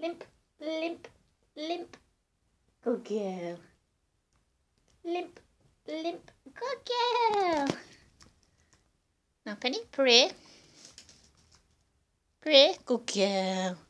Limp, limp, limp. Good girl. Limp, limp. Good girl. Now, Penny, pray. Pray. Good girl.